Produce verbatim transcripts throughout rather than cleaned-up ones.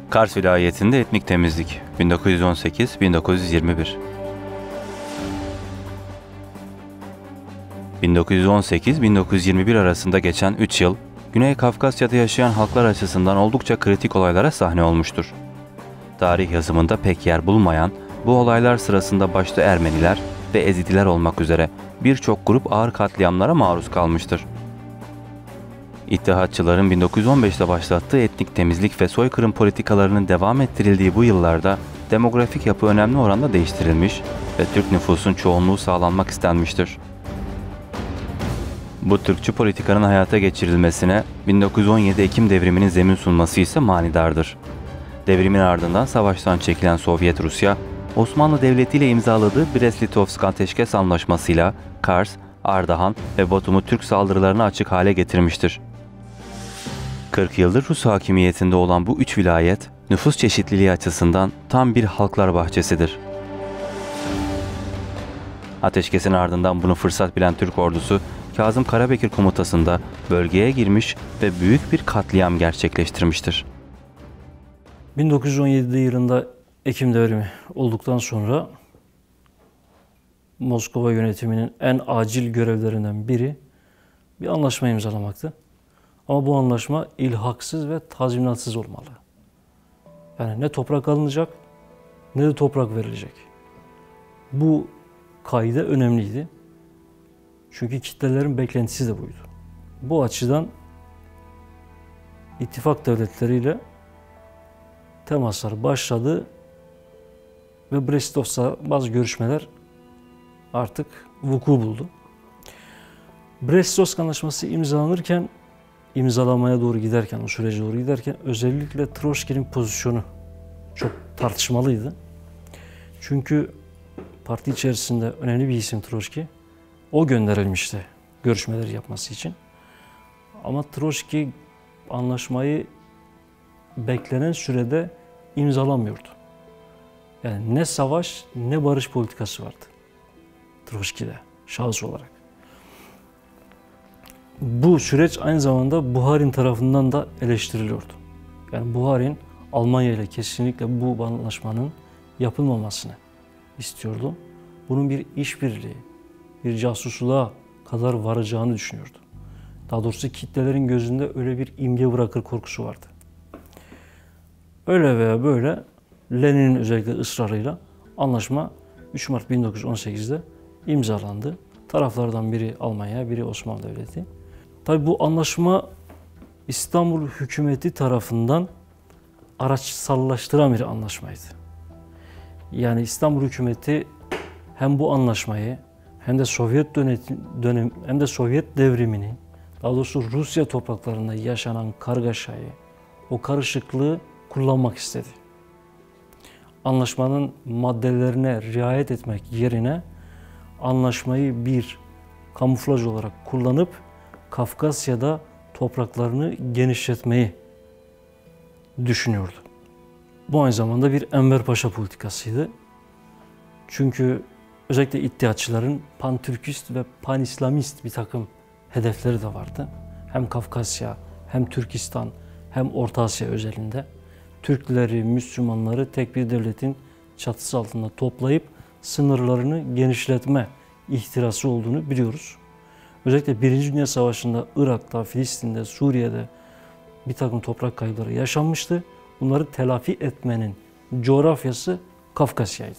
Kars vilayetinde etnik temizlik bin dokuz yüz on sekiz - bin dokuz yüz yirmi bir. bin dokuz yüz on sekiz - bin dokuz yüz yirmi bir arasında geçen üç yıl, Güney Kafkasya'da yaşayan halklar açısından oldukça kritik olaylara sahne olmuştur. Tarih yazımında pek yer bulmayan bu olaylar sırasında başta Ermeniler ve Ezidiler olmak üzere birçok grup ağır katliamlara maruz kalmıştır. İttihatçıların bin dokuz yüz on beşte başlattığı etnik temizlik ve soykırım politikalarının devam ettirildiği bu yıllarda demografik yapı önemli oranda değiştirilmiş ve Türk nüfusun çoğunluğu sağlanmak istenmiştir. Bu Türkçü politikanın hayata geçirilmesine bin dokuz yüz on yedi Ekim devriminin zemin sunması ise manidardır. Devrimin ardından savaştan çekilen Sovyet Rusya, Osmanlı Devleti ile imzaladığı Brest-Litovsk Ateşkes Anlaşması'yla Kars, Ardahan ve Batum'u Türk saldırılarına açık hale getirmiştir. kırk yıldır Rus hakimiyetinde olan bu üç vilayet, nüfus çeşitliliği açısından tam bir halklar bahçesidir. Ateşkesin ardından bunu fırsat bilen Türk ordusu, Kazım Karabekir komutasında bölgeye girmiş ve büyük bir katliam gerçekleştirmiştir. bin dokuz yüz on yedi yılında Ekim devrimi olduktan sonra Moskova yönetiminin en acil görevlerinden biri bir anlaşma imzalamaktı. Ama bu anlaşma ilhaksız ve tazminatsız olmalı. Yani ne toprak alınacak ne de toprak verilecek. Bu kaide önemliydi. Çünkü kitlelerin beklentisi de buydu. Bu açıdan ittifak devletleriyle temaslar başladı ve Brest-Litovsk'ta bazı görüşmeler artık vuku buldu. Brest-Litovsk Anlaşması imzalanırken, imzalamaya doğru giderken, o sürece doğru giderken özellikle Troçki'nin pozisyonu çok tartışmalıydı. Çünkü parti içerisinde önemli bir isim Troçki. O gönderilmişti görüşmeleri yapması için. Ama Troçki anlaşmayı beklenen sürede imzalamıyordu. Yani ne savaş ne barış politikası vardı Troçki'de şahıs olarak. Bu süreç aynı zamanda Buharin tarafından da eleştiriliyordu. Yani Buharin Almanya ile kesinlikle bu anlaşmanın yapılmamasını istiyordu. Bunun bir işbirliği, bir casusluğa kadar varacağını düşünüyordu. Daha doğrusu kitlelerin gözünde öyle bir imge bırakır korkusu vardı. Öyle veya böyle Lenin'in özellikle ısrarıyla anlaşma üç Mart bin dokuz yüz on sekiz'de imzalandı. Taraflardan biri Almanya, biri Osmanlı Devleti. Tabi bu anlaşma İstanbul hükümeti tarafından araçsallaştıran bir anlaşmaydı. Yani İstanbul hükümeti hem bu anlaşmayı hem de Sovyet dönem hem de Sovyet devrimini, daha doğrusu Rusya topraklarında yaşanan kargaşayı, o karışıklığı kullanmak istedi. Anlaşmanın maddelerine riayet etmek yerine anlaşmayı bir kamuflaj olarak kullanıp Kafkasya'da topraklarını genişletmeyi düşünüyordu. Bu aynı zamanda bir Enver Paşa politikasıydı. Çünkü özellikle İttihatçıların pan-Türkist ve pan-İslamist bir takım hedefleri de vardı. Hem Kafkasya, hem Türkistan, hem Orta Asya özelinde Türkleri, Müslümanları tek bir devletin çatısı altında toplayıp sınırlarını genişletme ihtirası olduğunu biliyoruz. Özellikle Birinci Dünya Savaşı'nda Irak'ta, Filistin'de, Suriye'de bir takım toprak kayıpları yaşanmıştı. Bunları telafi etmenin coğrafyası Kafkasya'ydı.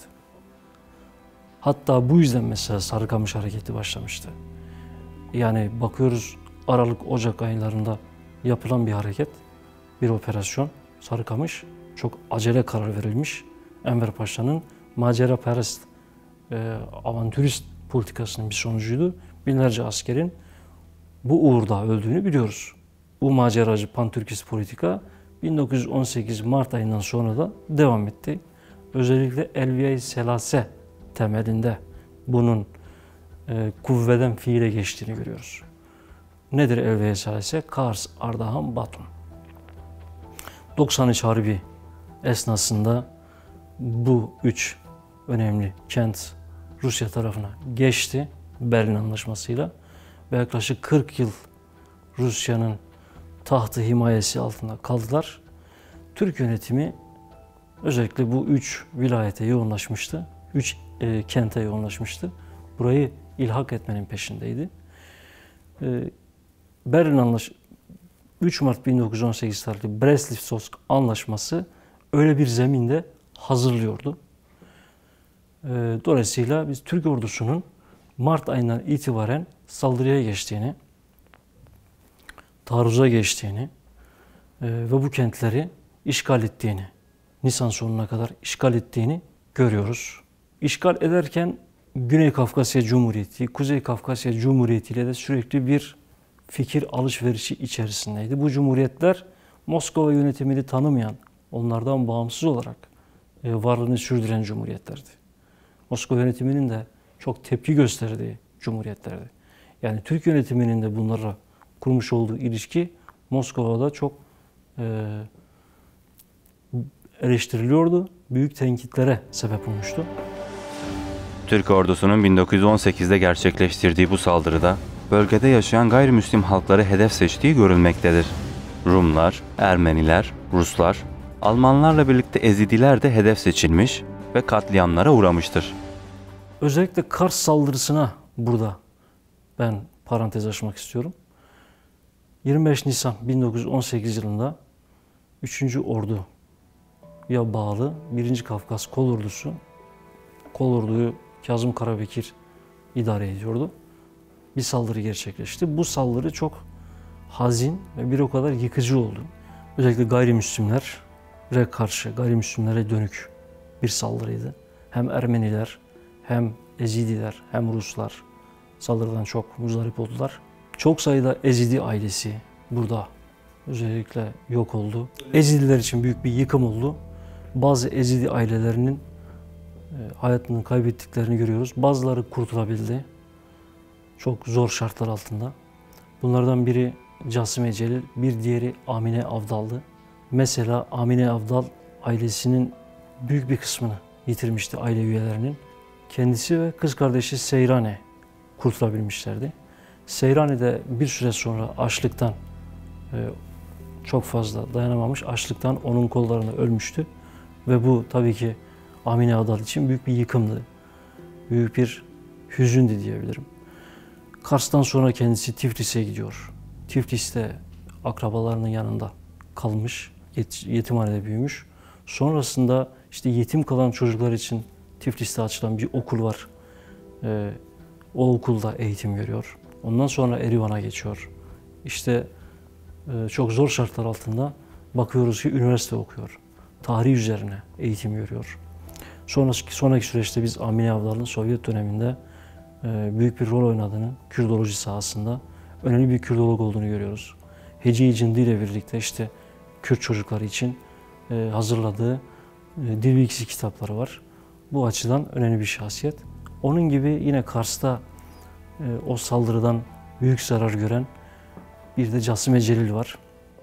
Hatta bu yüzden mesela Sarıkamış Hareketi başlamıştı. Yani bakıyoruz Aralık, Ocak aylarında yapılan bir hareket, bir operasyon Sarıkamış. Çok acele karar verilmiş. Enver Paşa'nın maceraperest, e, avantürist politikasının bir sonucuydu. Binlerce askerin bu uğurda öldüğünü biliyoruz. Bu maceracı pan-Türkist politika bin dokuz yüz on sekiz Mart ayından sonra da devam etti. Özellikle Elviye-i Selase temelinde bunun e, kuvveden fiile geçtiğini görüyoruz. Nedir Elviye-i Selase? Kars, Ardahan, Batum. doksan üç Harbi esnasında bu üç önemli kent Rusya tarafına geçti Berlin Anlaşması'yla ve yaklaşık kırk yıl Rusya'nın tahtı himayesi altında kaldılar. Türk yönetimi özellikle bu üç vilayete yoğunlaşmıştı. Üç e, kente yoğunlaşmıştı. Burayı ilhak etmenin peşindeydi. E, Berlin Anlaş üç Mart bin dokuz yüz on sekiz tarihli Brest-Litovsk Anlaşması öyle bir zeminde hazırlıyordu. E, dolayısıyla biz Türk ordusunun Mart ayından itibaren saldırıya geçtiğini, taarruza geçtiğini e, ve bu kentleri işgal ettiğini, Nisan sonuna kadar işgal ettiğini görüyoruz. İşgal ederken Güney Kafkasya Cumhuriyeti, Kuzey Kafkasya Cumhuriyeti ile de sürekli bir fikir alışverişi içerisindeydi. Bu cumhuriyetler Moskova yönetimini tanımayan, onlardan bağımsız olarak e, varlığını sürdüren cumhuriyetlerdi. Moskova yönetiminin de çok tepki gösterdiği cumhuriyetlerdi. Yani Türk yönetiminin de bunlarla kurmuş olduğu ilişki Moskova'da çok e, eleştiriliyordu. Büyük tenkitlere sebep olmuştu. Türk ordusunun bin dokuz yüz on sekizde gerçekleştirdiği bu saldırıda bölgede yaşayan gayrimüslim halkları hedef seçtiği görülmektedir. Rumlar, Ermeniler, Ruslar, Almanlarla birlikte Ezidiler de hedef seçilmiş ve katliamlara uğramıştır. Özellikle Kars saldırısına burada ben parantez açmak istiyorum. yirmi beş Nisan bin dokuz yüz on sekiz yılında üçüncü Ordu'ya bağlı birinci Kafkas Kolordusu, Kolordu'yu Kazım Karabekir idare ediyordu. Bir saldırı gerçekleşti. Bu saldırı çok hazin ve bir o kadar yıkıcı oldu. Özellikle gayrimüslimlere karşı, gayrimüslimlere dönük bir saldırıydı. Hem Ermeniler, hem Ezidiler, hem Ruslar saldırıdan çok muzdarip oldular. Çok sayıda Ezidi ailesi burada özellikle yok oldu. Ezidiler için büyük bir yıkım oldu. Bazı Ezidi ailelerinin hayatını kaybettiklerini görüyoruz. Bazıları kurtulabildi. Çok zor şartlar altında. Bunlardan biri Casime Celil, bir diğeri Amine Avdal'dı. Mesela Amine Avdal ailesinin büyük bir kısmını yitirmişti, aile üyelerinin. Kendisi ve kız kardeşi Seyrane kurtulabilmişlerdi. Seyrane de bir süre sonra açlıktan çok fazla dayanamamış, açlıktan onun kollarına ölmüştü. Ve bu tabii ki Amine Avdal için büyük bir yıkımdı. Büyük bir hüzündü diyebilirim. Kars'tan sonra kendisi Tiflis'e gidiyor. Tiflis'te akrabalarının yanında kalmış, yetimhanede büyümüş. Sonrasında işte yetim kalan çocuklar için Tiflis'te açılan bir okul var. Ee, o okulda eğitim görüyor. Ondan sonra Erivan'a geçiyor. İşte e, çok zor şartlar altında bakıyoruz ki üniversite okuyor. Tarih üzerine eğitim görüyor. Sonraki, sonraki süreçte biz Amine Avdal'ın Sovyet döneminde e, büyük bir rol oynadığını, Kürdoloji sahasında önemli bir Kürdolog olduğunu görüyoruz. Hece-i Cindi ile birlikte işte Kürt çocukları için e, hazırladığı e, dil bilgisi kitapları var. Bu açıdan önemli bir şahsiyet. Onun gibi yine Kars'ta e, o saldırıdan büyük zarar gören bir de Casime Celil var.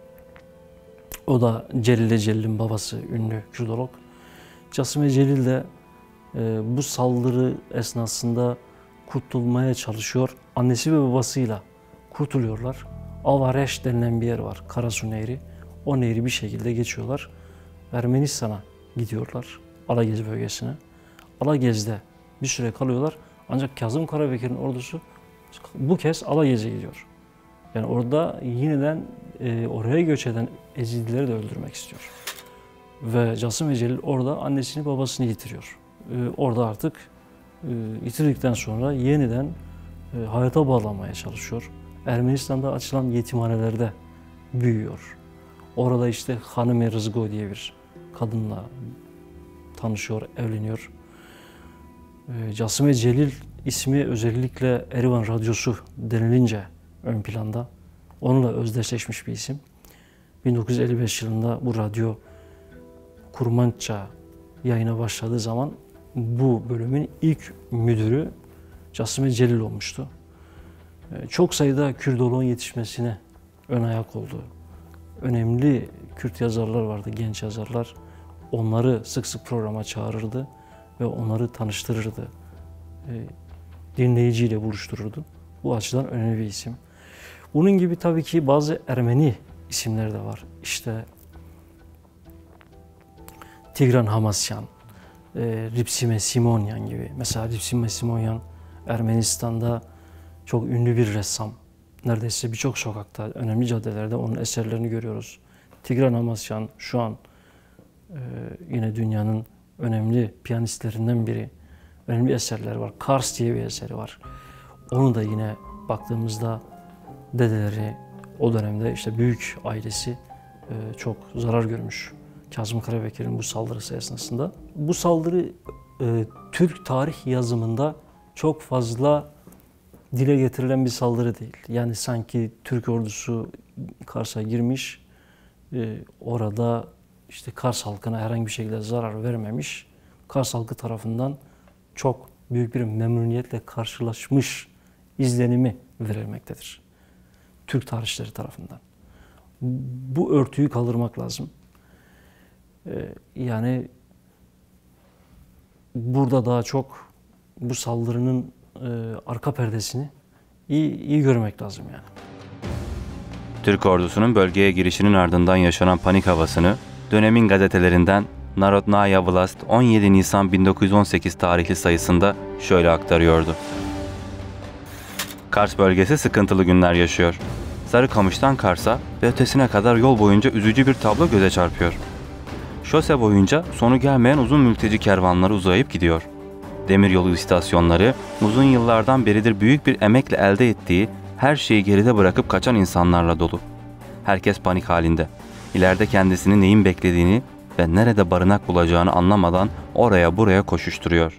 O da Celile Celil'in babası, ünlü Kürdolog. Casime Celil de e, bu saldırı esnasında kurtulmaya çalışıyor. Annesi ve babasıyla kurtuluyorlar. Avareş denilen bir yer var, Karasu Nehri. O nehri bir şekilde geçiyorlar. Ermenistan'a gidiyorlar, Alagez bölgesine. Alagez'de bir süre kalıyorlar. Ancak Kazım Karabekir'in ordusu bu kez Alagez'e gidiyor. Yani orada yeniden e, oraya göç eden Ezidileri de öldürmek istiyor. Ve Casime Celil orada annesini babasını yitiriyor. E, orada artık e, yitirdikten sonra yeniden e, hayata bağlanmaya çalışıyor. Ermenistan'da açılan yetimhanelerde büyüyor. Orada işte Hanım-ı Rızgo diye bir kadınla tanışıyor, evleniyor. E, Casime Celil ismi özellikle Erivan Radyosu denilince ön planda. Onunla özdeşleşmiş bir isim. bin dokuz yüz elli beş yılında bu radyo Kurmança yayına başladığı zaman bu bölümün ilk müdürü Casime Celil olmuştu. Çok sayıda Kürdoloğun yetişmesine ön ayak oldu. Önemli Kürt yazarlar vardı, genç yazarlar. Onları sık sık programa çağırırdı ve onları tanıştırırdı. Dinleyiciyle buluştururdu. Bu açıdan önemli bir isim. Bunun gibi tabii ki bazı Ermeni isimler de var. İşte Tigran Hamasyan, e, Ripsime Simonyan gibi. Mesela Ripsime Simonyan Ermenistan'da çok ünlü bir ressam. Neredeyse birçok sokakta, önemli caddelerde onun eserlerini görüyoruz. Tigran Hamasyan şu an e, yine dünyanın önemli piyanistlerinden biri. Önemli eserleri var. Kars diye bir eseri var. Onu da yine baktığımızda dedeleri o dönemde işte büyük ailesi e, çok zarar görmüş. Kazım Karabekir'in bu saldırısı esnasında. Bu saldırı e, Türk tarih yazımında çok fazla dile getirilen bir saldırı değil. Yani sanki Türk ordusu Kars'a girmiş, e, orada işte Kars halkına herhangi bir şekilde zarar vermemiş. Kars halkı tarafından çok büyük bir memnuniyetle karşılaşmış izlenimi verilmektedir. Türk tarihçileri tarafından. Bu örtüyü kaldırmak lazım. Ee, yani burada daha çok bu saldırının e, arka perdesini iyi, iyi görmek lazım yani. Türk ordusunun bölgeye girişinin ardından yaşanan panik havasını dönemin gazetelerinden Narodnaya Vlast on yedi Nisan bin dokuz yüz on sekiz tarihli sayısında şöyle aktarıyordu. Kars bölgesi sıkıntılı günler yaşıyor. Sarıkamış'tan Kars'a ve ötesine kadar yol boyunca üzücü bir tablo göze çarpıyor. Şose boyunca sonu gelmeyen uzun mülteci kervanları uzayıp gidiyor. Demiryolu istasyonları uzun yıllardan beridir büyük bir emekle elde ettiği her şeyi geride bırakıp kaçan insanlarla dolu. Herkes panik halinde. İleride kendisini neyin beklediğini ve nerede barınak bulacağını anlamadan oraya buraya koşuşturuyor.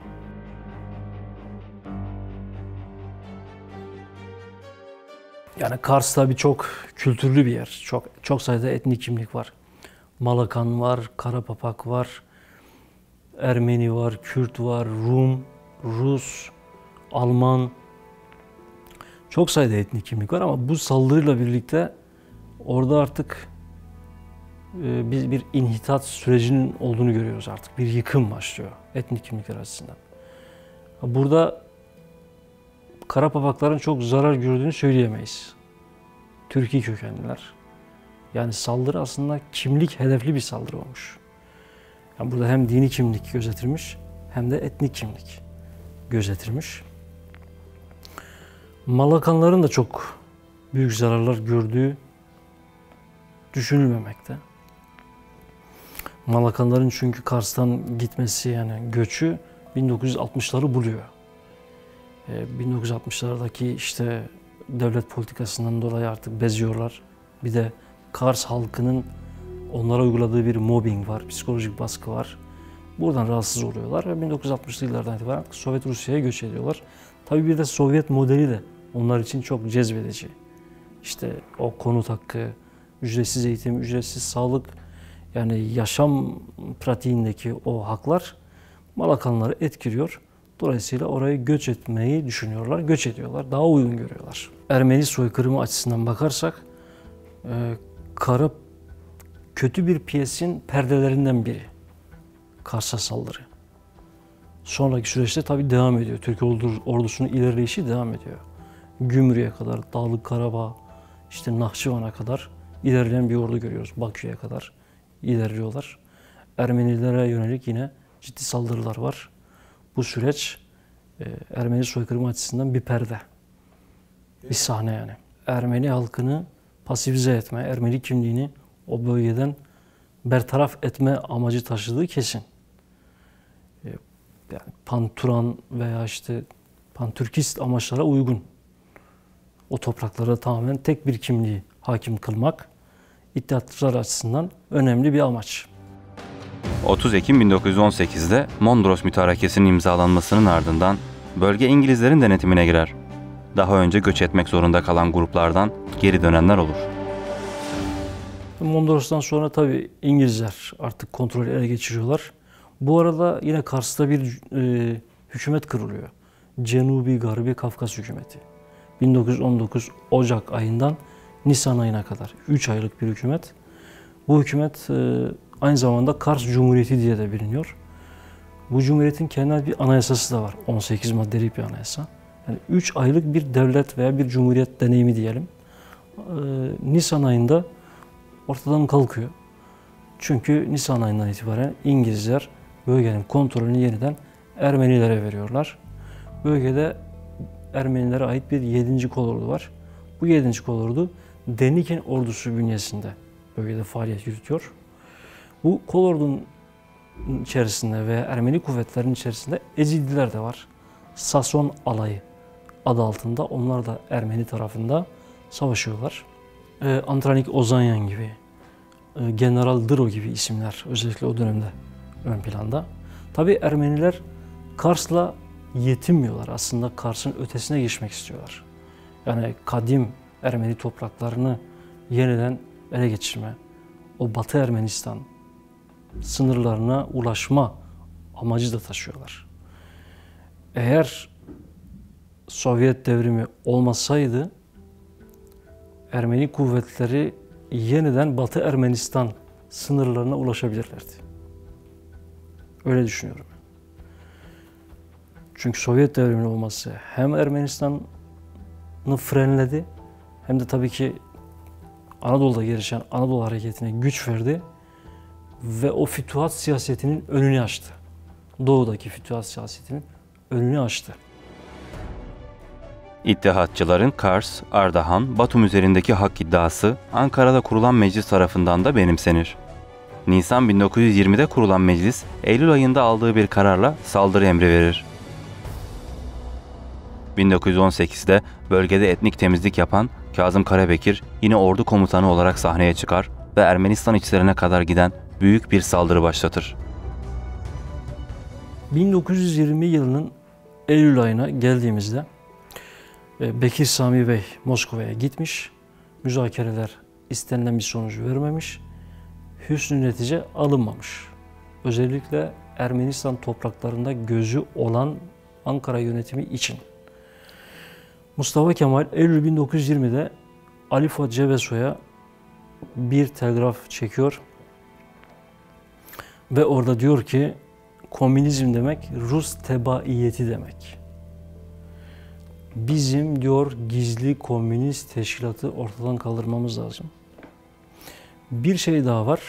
Yani Kars tabii çok kültürlü bir yer. Çok çok sayıda etnik kimlik var. Malakan var, Karapapak var, Ermeni var, Kürt var, Rum, Rus, Alman. Çok sayıda etnik kimlik var ama bu saldırıyla birlikte orada artık e, biz bir inhitat sürecinin olduğunu görüyoruz artık. Bir yıkım başlıyor etnik kimlikler açısından. Burada Karapapakların çok zarar gördüğünü söyleyemeyiz. Türkiye kökenliler. Yani saldırı aslında kimlik hedefli bir saldırı olmuş. Yani burada hem dini kimlik gözetilmiş hem de etnik kimlik gözetilmiş. Malakanların da çok büyük zararlar gördüğü düşünülmemekte. Malakanların çünkü Kars'tan gitmesi yani göçü bin dokuz yüz altmışları buluyor. bin dokuz yüz altmışlardaki işte devlet politikasından dolayı artık beziyorlar. Bir de Kars halkının onlara uyguladığı bir mobbing var, psikolojik baskı var. Buradan rahatsız oluyorlar ve bin dokuz yüz altmışlı yıllardan itibaren Sovyet Rusya'ya göç ediyorlar. Tabii bir de Sovyet modeli de onlar için çok cezbedici. İşte o konut hakkı, ücretsiz eğitim, ücretsiz sağlık, yani yaşam pratiğindeki o haklar Malakanları etkiliyor. Dolayısıyla oraya göç etmeyi düşünüyorlar, göç ediyorlar, daha uygun görüyorlar. Ermeni soykırımı açısından bakarsak, e, Kara kötü bir piyesin perdelerinden biri. Kars'a saldırı. Sonraki süreçte tabii devam ediyor. Türk ordusunun ilerleyişi devam ediyor. Gümrük'e kadar, Dağlık Karabağ, işte Nahçıvan'a kadar ilerleyen bir ordu görüyoruz. Bakü'ye kadar ilerliyorlar. Ermenilere yönelik yine ciddi saldırılar var. Bu süreç Ermeni soykırımı açısından bir perde, bir sahne yani. Ermeni halkını pasifize etme, Ermeni kimliğini o bölgeden bertaraf etme amacı taşıdığı kesin. Yani Panturan veya işte Pantürkist amaçlara uygun. O topraklara tamamen tek bir kimliği hakim kılmak İttihatçılar açısından önemli bir amaç. otuz Ekim bin dokuz yüz on sekiz'de Mondros Mütarekesi'nin imzalanmasının ardından bölge İngilizlerin denetimine girer. Daha önce göç etmek zorunda kalan gruplardan geri dönenler olur. Mondros'tan sonra tabii İngilizler artık kontrolü ele geçiriyorlar. Bu arada yine Kars'ta bir e, hükümet kuruluyor. Cenubi Garbi Kafkas Hükümeti. bin dokuz yüz on dokuz Ocak ayından Nisan ayına kadar üç aylık bir hükümet. Bu hükümet e, aynı zamanda Kars Cumhuriyeti diye de biliniyor. Bu cumhuriyetin kendine bir anayasası da var. on sekiz maddelik bir anayasa. Yani üç aylık bir devlet veya bir cumhuriyet deneyimi diyelim. E, Nisan ayında ortadan kalkıyor. Çünkü Nisan ayından itibaren İngilizler bölgenin kontrolünü yeniden Ermenilere veriyorlar. Bölgede Ermenilere ait bir yedinci kolordu var. Bu yedinci kolordu Denikin ordusu bünyesinde bölgede faaliyet yürütüyor. Bu kolordunun içerisinde ve Ermeni kuvvetlerinin içerisinde Ezidiler de var. Sason alayı adı altında. Onlar da Ermeni tarafında savaşıyorlar. Ee, Antranik Ozanyan gibi, e, General Dro gibi isimler özellikle o dönemde ön planda. Tabii Ermeniler Kars'la yetinmiyorlar. Aslında Kars'ın ötesine geçmek istiyorlar. Yani kadim Ermeni topraklarını yeniden ele geçirme, o Batı Ermenistan sınırlarına ulaşma amacı da taşıyorlar. Eğer Sovyet devrimi olmasaydı Ermeni kuvvetleri yeniden Batı Ermenistan sınırlarına ulaşabilirlerdi. Öyle düşünüyorum. Çünkü Sovyet devriminin olması hem Ermenistan'ı frenledi hem de tabii ki Anadolu'da gelişen Anadolu hareketine güç verdi ve o fütuhat siyasetinin önünü açtı. Doğudaki fütuhat siyasetinin önünü açtı. İttihatçıların Kars, Ardahan, Batum üzerindeki hak iddiası Ankara'da kurulan meclis tarafından da benimsenir. Nisan bin dokuz yüz yirmide kurulan meclis, Eylül ayında aldığı bir kararla saldırı emri verir. bin dokuz yüz on sekizde bölgede etnik temizlik yapan Kazım Karabekir yine ordu komutanı olarak sahneye çıkar ve Ermenistan içlerine kadar giden büyük bir saldırı başlatır. bin dokuz yüz yirmi yılının Eylül ayına geldiğimizde Bekir Sami Bey Moskova'ya gitmiş, müzakereler istenilen bir sonuç vermemiş, hüsnü netice alınmamış. Özellikle Ermenistan topraklarında gözü olan Ankara yönetimi için. Mustafa Kemal Eylül bin dokuz yüz yirmide Ali Fuat Cebesoy'a bir telgraf çekiyor ve orada diyor ki komünizm demek Rus tebaiyeti demek. Bizim diyor gizli komünist teşkilatı ortadan kaldırmamız lazım. Bir şey daha var.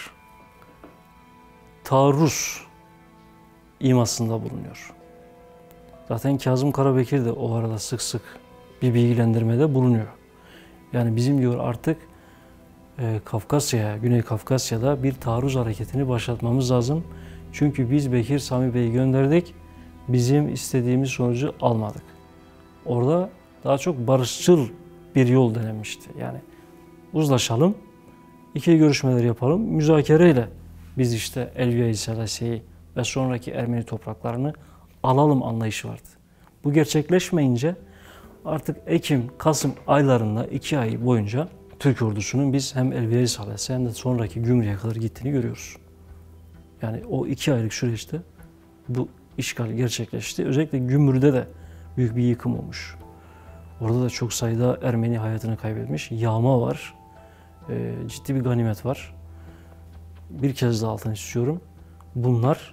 Taarruz imasında bulunuyor. Zaten Kazım Karabekir de o arada sık sık bir bilgilendirmede bulunuyor. Yani bizim diyor artık e, Kafkasya'ya, Güney Kafkasya'da bir taarruz hareketini başlatmamız lazım. Çünkü biz Bekir Sami Bey'i gönderdik, bizim istediğimiz sonucu almadık. Orada daha çok barışçıl bir yol denenmişti. Yani uzlaşalım, ikili görüşmeler yapalım, müzakereyle biz işte Elviye-i Selase'yi ve sonraki Ermeni topraklarını alalım anlayışı vardı. Bu gerçekleşmeyince artık Ekim, Kasım aylarında iki ay boyunca Türk ordusunun biz hem Elviye-i Selase hem de sonraki Gümrük'e kadar gittiğini görüyoruz. Yani o iki aylık süreçte bu işgal gerçekleşti. Özellikle Gümrük'te de büyük bir yıkım olmuş. Orada da çok sayıda Ermeni hayatını kaybetmiş. Yağma var. E, ciddi bir ganimet var. Bir kez daha altını istiyorum. Bunlar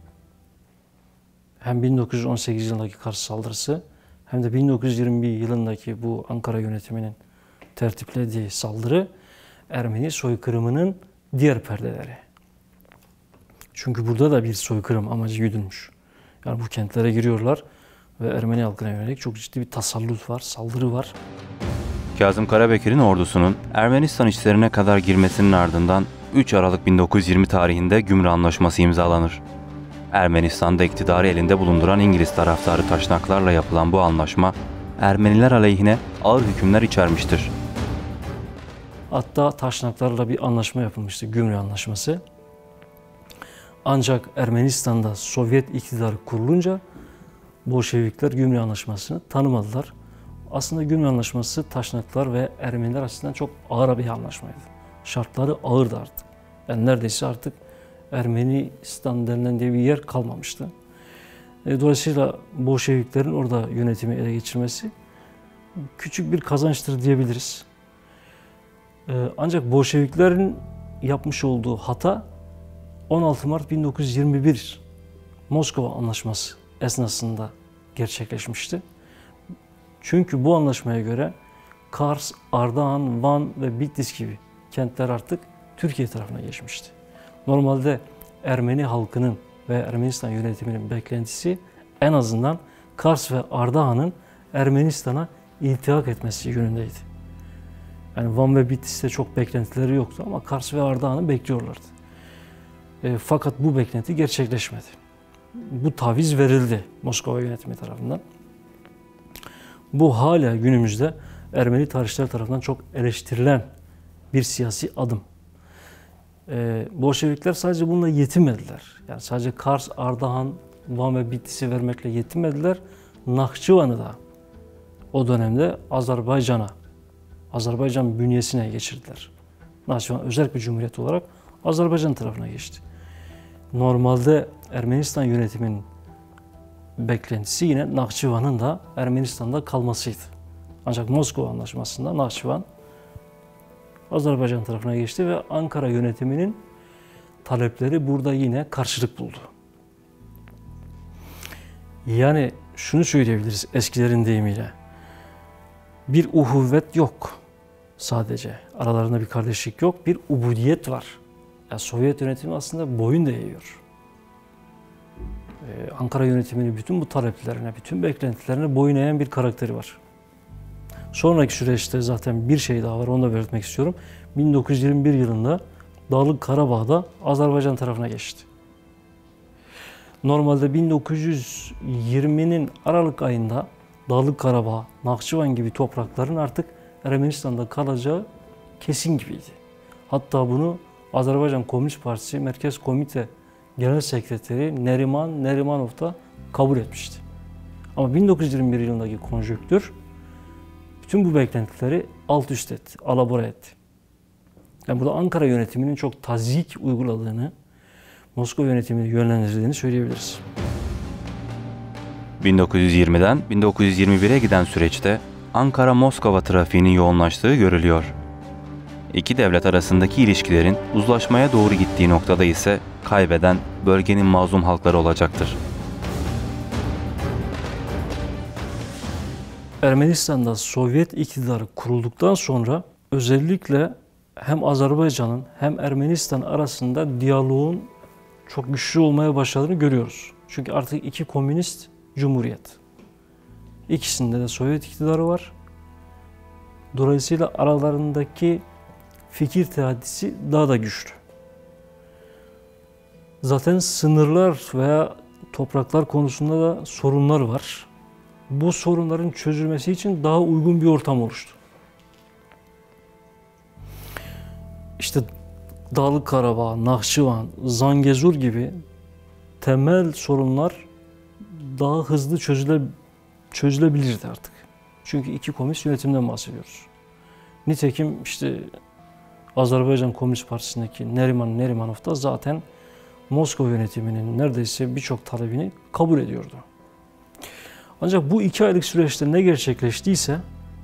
hem bin dokuz yüz on sekiz yılındaki Kars saldırısı hem de bin dokuz yüz yirmi bir yılındaki bu Ankara yönetiminin tertiplediği saldırı Ermeni soykırımının diğer perdeleri. Çünkü burada da bir soykırım amacı güdülmüş. Yani bu kentlere giriyorlar ve Ermeni halkına yönelik çok ciddi bir tasallut var, saldırı var. Kazım Karabekir'in ordusunun Ermenistan içlerine kadar girmesinin ardından üç Aralık bin dokuz yüz yirmi tarihinde Gümrük Anlaşması imzalanır. Ermenistan'da iktidarı elinde bulunduran İngiliz taraftarı taşnaklarla yapılan bu anlaşma Ermeniler aleyhine ağır hükümler içermiştir. Hatta taşnaklarla bir anlaşma yapılmıştı, Gümrük Anlaşması. Ancak Ermenistan'da Sovyet iktidarı kurulunca Bolşevikler Gümrük Anlaşması'nı tanımadılar. Aslında Gümrük Anlaşması taşnaklar ve Ermeniler açısından çok ağır bir anlaşmaydı. Şartları ağırdı artık. Yani neredeyse artık Ermenistan denilen diye bir yer kalmamıştı. Dolayısıyla Bolşeviklerin orada yönetimi ele geçirmesi küçük bir kazançtır diyebiliriz. Ancak Bolşeviklerin yapmış olduğu hata on altı Mart bin dokuz yüz yirmi bir Moskova Anlaşması esnasında gerçekleşmişti. Çünkü bu anlaşmaya göre Kars, Ardahan, Van ve Bitlis gibi kentler artık Türkiye tarafına geçmişti. Normalde Ermeni halkının ve Ermenistan yönetiminin beklentisi en azından Kars ve Ardahan'ın Ermenistan'a iltihak etmesi yönündeydi. Yani Van ve Bitlis'te çok beklentileri yoktu ama Kars ve Ardahan'ı bekliyorlardı. E, fakat bu beklenti gerçekleşmedi. Bu taviz verildi Moskova yönetimi tarafından. Bu hala günümüzde Ermeni tarihçiler tarafından çok eleştirilen bir siyasi adım. E, Bolşevikler sadece bununla yetinmediler. Yani sadece Kars, Ardahan, Van ve Bitlis'i vermekle yetinmediler. Nahçıvan'ı da o dönemde Azerbaycan'a, Azerbaycan bünyesine geçirdiler. Nahçıvan özel bir cumhuriyet olarak Azerbaycan tarafına geçti. Normalde Ermenistan yönetiminin beklentisi yine Nahçıvan'ın da Ermenistan'da kalmasıydı. Ancak Moskova Anlaşması'nda Nahçıvan Azerbaycan tarafına geçti ve Ankara yönetiminin talepleri burada yine karşılık buldu. Yani şunu söyleyebiliriz eskilerin deyimiyle. Bir uhuvvet yok sadece. Aralarında bir kardeşlik yok. Bir ubudiyet var. Yani Sovyet yönetimi aslında boyun da eğiyor. Ee, Ankara yönetiminin bütün bu taleplerine, bütün beklentilerine boyun eğen bir karakteri var. Sonraki süreçte zaten bir şey daha var, onu da belirtmek istiyorum. bin dokuz yüz yirmi bir yılında Dağlık Karabağ'da Azerbaycan tarafına geçti. Normalde bin dokuz yüz yirminin Aralık ayında Dağlık Karabağ, Nahçıvan gibi toprakların artık Ermenistan'da kalacağı kesin gibiydi. Hatta bunu Azerbaycan Komünist Partisi Merkez Komite Genel Sekreteri Neriman Nerimanov da kabul etmişti. Ama bin dokuz yüz yirmi bir yılındaki konjonktür bütün bu beklentileri alt üst etti, alabora etti. Yani burada Ankara yönetiminin çok tazyik uyguladığını, Moskova yönetimini yönlendirdiğini söyleyebiliriz. bin dokuz yüz yirmiden bin dokuz yüz yirmi bire giden süreçte Ankara-Moskova trafiğinin yoğunlaştığı görülüyor. İki devlet arasındaki ilişkilerin uzlaşmaya doğru gittiği noktada ise kaybeden bölgenin mazlum halkları olacaktır. Ermenistan'da Sovyet iktidarı kurulduktan sonra özellikle hem Azerbaycan'ın hem Ermenistan arasında diyaloğun çok güçlü olmaya başladığını görüyoruz. Çünkü artık iki komünist cumhuriyet. İkisinde de Sovyet iktidarı var. Dolayısıyla aralarındaki fikir teadisi daha da güçlü. Zaten sınırlar veya topraklar konusunda da sorunlar var. Bu sorunların çözülmesi için daha uygun bir ortam oluştu. İşte Dağlık Karabağ, Nahçıvan, Zangezur gibi temel sorunlar daha hızlı çözüle, çözülebilirdi artık. Çünkü iki komünist yönetimden bahsediyoruz. Nitekim işte Azerbaycan Komünist Partisi'ndeki Neriman Nerimanov da zaten Moskova yönetiminin neredeyse birçok talebini kabul ediyordu. Ancak bu iki aylık süreçte ne gerçekleştiyse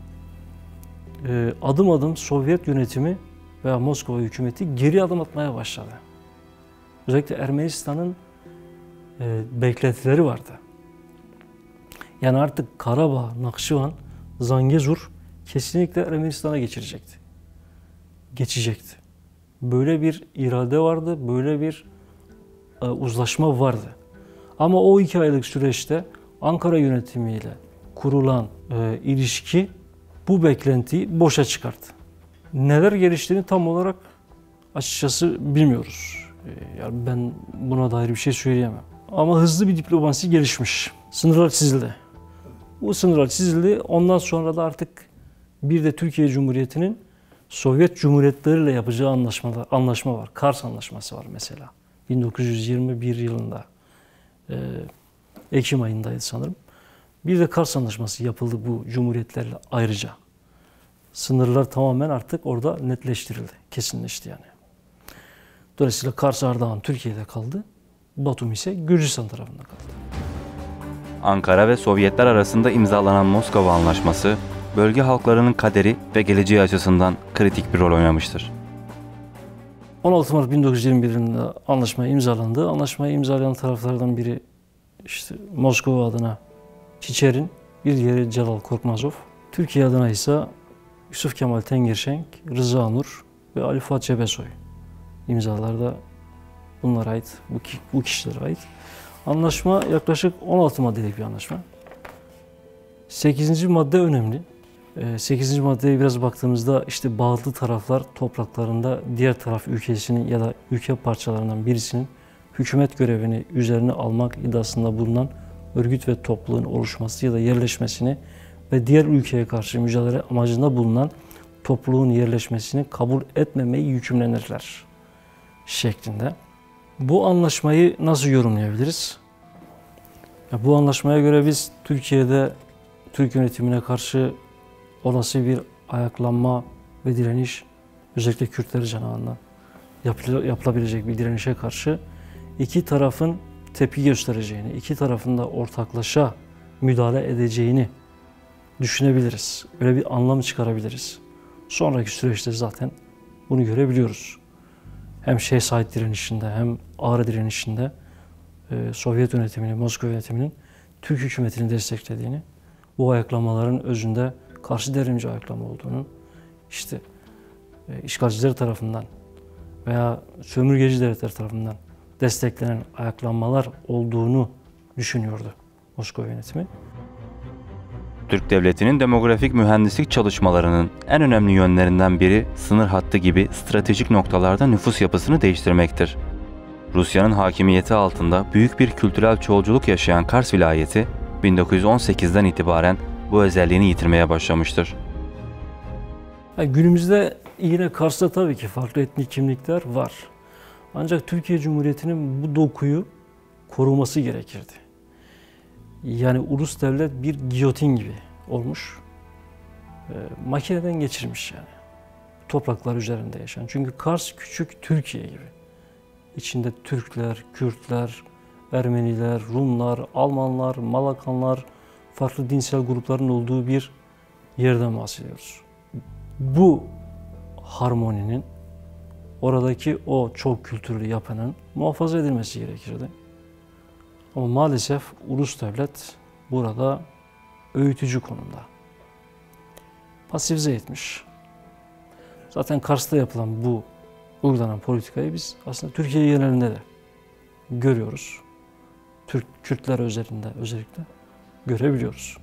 adım adım Sovyet yönetimi veya Moskova hükümeti geri adım atmaya başladı. Özellikle Ermenistan'ın beklentileri vardı. Yani artık Karabağ, Nakşivan, Zangezur kesinlikle Ermenistan'a geçirecekti. Geçecekti. Böyle bir irade vardı, böyle bir e, uzlaşma vardı. Ama o iki aylık süreçte Ankara yönetimiyle kurulan e, ilişki bu beklentiyi boşa çıkarttı. Neler geliştiğini tam olarak açıkçası bilmiyoruz. E, yani ben buna dair bir şey söyleyemem. Ama hızlı bir diplomasi gelişmiş. Sınırlar çizildi. Bu sınırlar çizildi. Ondan sonra da artık bir de Türkiye Cumhuriyeti'nin Sovyet Cumhuriyetleriyle yapacağı anlaşmalar, anlaşma var. Kars Anlaşması var mesela. bin dokuz yüz yirmi bir yılında e, Ekim ayındaydı sanırım. Bir de Kars Anlaşması yapıldı bu cumhuriyetlerle ayrıca. Sınırlar tamamen artık orada netleştirildi, kesinleşti yani. Dolayısıyla Kars Ardahan Türkiye'de kaldı. Batum ise Gürcistan tarafında kaldı. Ankara ve Sovyetler arasında imzalanan Moskova Anlaşması, bölge halklarının kaderi ve geleceği açısından kritik bir rol oynamıştır. on altı Mart bin dokuz yüz yirmi bir'inde anlaşma imzalandı. Anlaşmayı imzalayan taraflardan biri işte Moskova adına Çiçerin, bir diğeri Celal Korkmazov. Türkiye adına ise Yusuf Kemal Tengirşenk, Rıza Nur ve Ali Fuat Cebesoy imzalarda bunlara ait, bu, ki, bu kişilere ait. Anlaşma yaklaşık on altı maddelik bir anlaşma. sekizinci madde önemli. sekizinci maddeye biraz baktığımızda işte bağlı taraflar topraklarında diğer taraf ülkesinin ya da ülke parçalarından birisinin hükümet görevini üzerine almak iddiasında bulunan örgüt ve topluluğun oluşması ya da yerleşmesini ve diğer ülkeye karşı mücadele amacında bulunan topluluğun yerleşmesini kabul etmemeyi yükümlenirler şeklinde. Bu anlaşmayı nasıl yorumlayabiliriz? Ya bu anlaşmaya göre biz Türkiye'de Türk yönetimine karşı olası bir ayaklanma ve direniş, özellikle Kürtler cenahından yapılabilecek bir direnişe karşı iki tarafın tepki göstereceğini, iki tarafın da ortaklaşa müdahale edeceğini düşünebiliriz. Böyle bir anlam çıkarabiliriz. Sonraki süreçte zaten bunu görebiliyoruz. Hem Şeyh Said direnişinde hem Ağrı direnişinde e, Sovyet yönetiminin, Moskova yönetiminin Türk hükümetini desteklediğini, bu ayaklanmaların özünde karşı devrimci ayaklama olduğunu, işte e, işgalciler tarafından veya sömürgeci devletler tarafından desteklenen ayaklanmalar olduğunu düşünüyordu Moskova yönetimi. Türk Devleti'nin demografik mühendislik çalışmalarının en önemli yönlerinden biri sınır hattı gibi stratejik noktalarda nüfus yapısını değiştirmektir. Rusya'nın hakimiyeti altında büyük bir kültürel çoğulculuk yaşayan Kars vilayeti bin dokuz yüz on sekizden itibaren bu özelliğini yitirmeye başlamıştır. Yani günümüzde yine Kars'ta tabii ki farklı etnik kimlikler var. Ancak Türkiye Cumhuriyeti'nin bu dokuyu koruması gerekirdi. Yani ulus devlet bir giyotin gibi olmuş. E, makineden geçirmiş yani. Topraklar üzerinde yaşayan. Çünkü Kars küçük Türkiye gibi. İçinde Türkler, Kürtler, Ermeniler, Rumlar, Almanlar, Malakanlar, farklı dinsel grupların olduğu bir yerden bahsediyoruz. Bu harmoninin, oradaki o çok kültürlü yapının muhafaza edilmesi gerekirdi. Ama maalesef ulus devlet burada öğütücü konumda. Pasifize etmiş. Zaten Kars'ta yapılan bu uygulanan politikayı biz aslında Türkiye genelinde de görüyoruz. Türk Kürtler özelinde özellikle görebiliyoruz.